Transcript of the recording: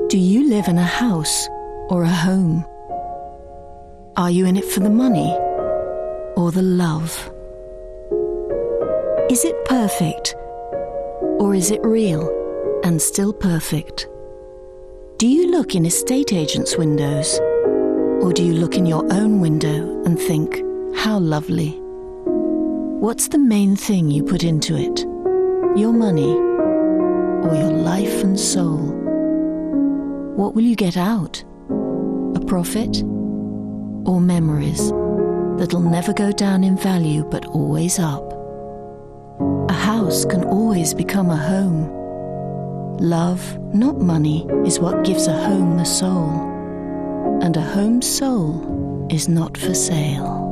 Do you live in a house or a home? Are you in it for the money or the love? Is it perfect or is it real and still perfect? Do you look in estate agents' windows or do you look in your own window and think, how lovely? What's the main thing you put into it? Your money or your life and soul? What will you get out? A profit or memories that'll never go down in value but always up? A house can always become a home. Love, not money, is what gives a home the soul. And a home's soul is not for sale.